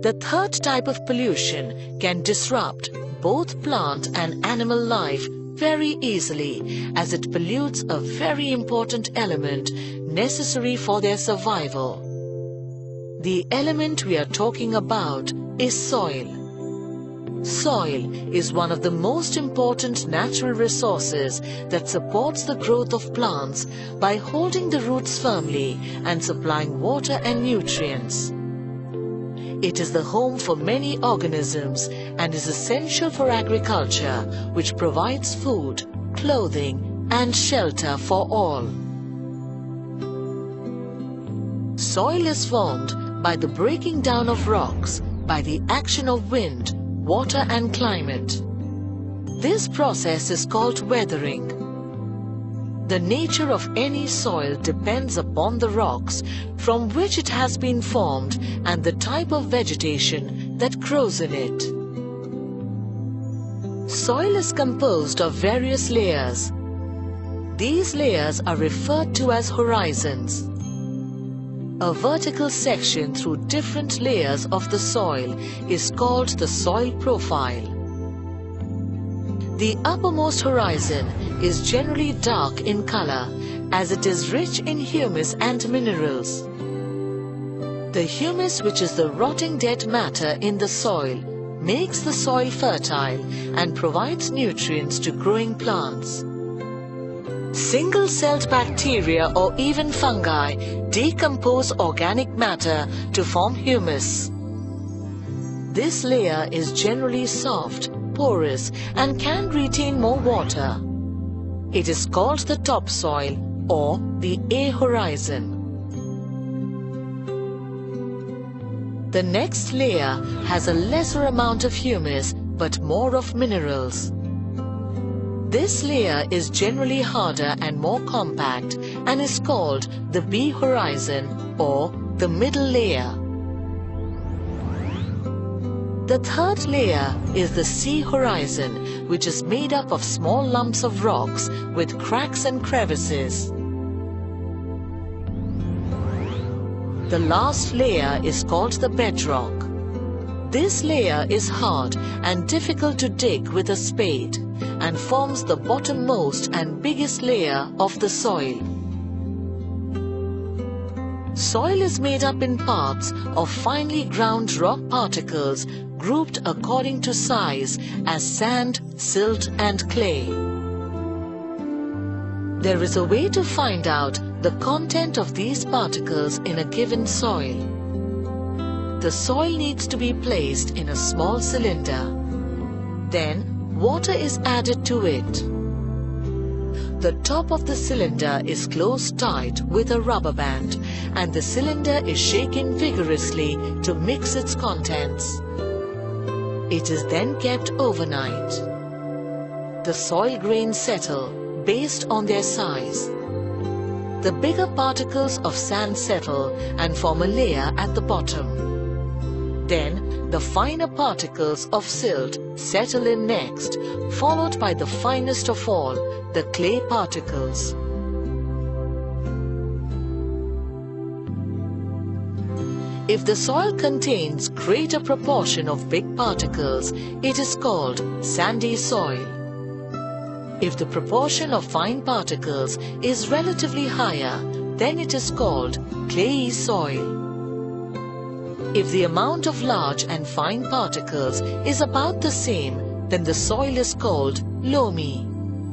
The third type of pollution can disrupt both plant and animal life very easily, as it pollutes a very important element necessary for their survival. The element we are talking about is soil. Soil is one of the most important natural resources that supports the growth of plants by holding the roots firmly and supplying water and nutrients. It is the home for many organisms and is essential for agriculture, which provides food, clothing, and shelter for all. Soil is formed by the breaking down of rocks, by the action of wind, water and climate. This process is called weathering. The nature of any soil depends upon the rocks from which it has been formed and the type of vegetation that grows in it. Soil is composed of various layers. These layers are referred to as horizons. A vertical section through different layers of the soil is called the soil profile. The uppermost horizon is generally dark in color as it is rich in humus and minerals. The humus, which is the rotting dead matter in the soil, makes the soil fertile and provides nutrients to growing plants. Single-celled bacteria or even fungi decompose organic matter to form humus. This layer is generally soft, porous, and can retain more water. It is called the topsoil or the A horizon. The next layer has a lesser amount of humus but more of minerals. This layer is generally harder and more compact and is called the B horizon or the middle layer. The third layer is the C horizon, which is made up of small lumps of rocks with cracks and crevices. The last layer is called the bedrock. This layer is hard and difficult to dig with a spade and forms the bottommost and biggest layer of the soil. Soil is made up in parts of finely ground rock particles grouped according to size as sand, silt and clay. There is a way to find out the content of these particles in a given soil. The soil needs to be placed in a small cylinder. Then water is added to it. The top of the cylinder is closed tight with a rubber band and the cylinder is shaken vigorously to mix its contents. It is then kept overnight. The soil grains settle based on their size. The bigger particles of sand settle and form a layer at the bottom. Then the finer particles of silt settle in next, followed by the finest of all, the clay particles. If the soil contains greater proportion of big particles, it is called sandy soil. If the proportion of fine particles is relatively higher, then it is called clayey soil. If the amount of large and fine particles is about the same, then the soil is called loamy.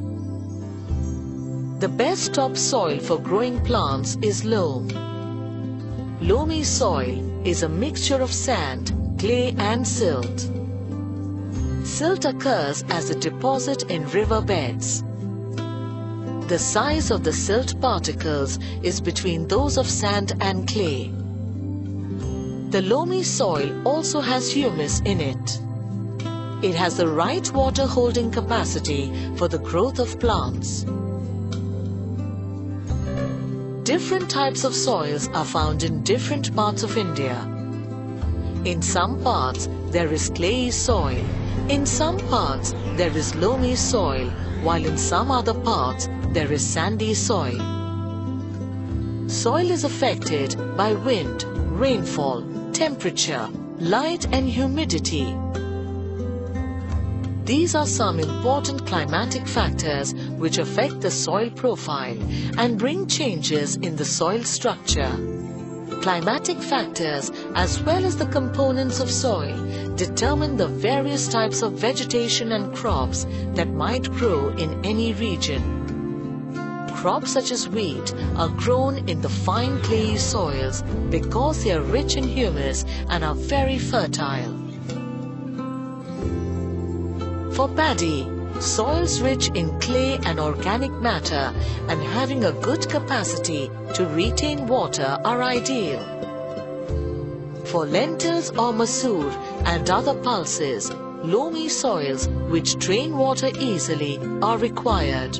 The best topsoil for growing plants is loam. Loamy soil is a mixture of sand, clay and silt. Silt occurs as a deposit in river beds. The size of the silt particles is between those of sand and clay. The loamy soil also has humus in it. It has the right water holding capacity for the growth of plants. Different types of soils are found in different parts of India. In some parts there is clayey soil, in some parts there is loamy soil, while in some other parts there is sandy soil. Soil is affected by wind, rainfall, temperature, light and humidity. These are some important climatic factors which affect the soil profile and bring changes in the soil structure. Climatic factors as well as the components of soil determine the various types of vegetation and crops that might grow in any region. Crops such as wheat are grown in the fine clayey soils because they are rich in humus and are very fertile. For paddy, soils rich in clay and organic matter and having a good capacity to retain water are ideal. For lentils or masoor and other pulses, loamy soils which drain water easily are required.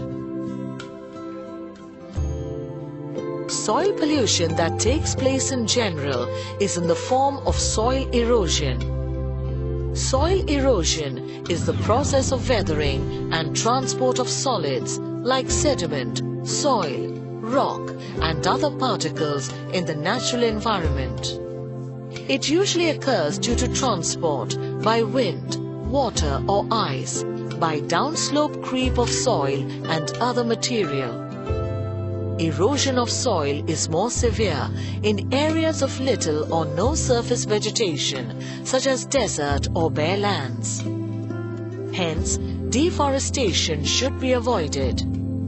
Soil pollution that takes place in general is in the form of soil erosion. Soil erosion is the process of weathering and transport of solids like sediment, soil, rock and other particles in the natural environment. It usually occurs due to transport by wind, water or ice, by downslope creep of soil and other material. Erosion of soil is more severe in areas of little or no surface vegetation, such as desert or bare lands. Hence, deforestation should be avoided.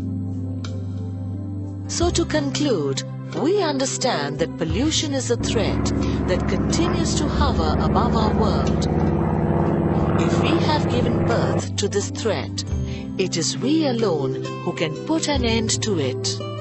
So to conclude, we understand that pollution is a threat that continues to hover above our world. If we have given birth to this threat, it is we alone who can put an end to it.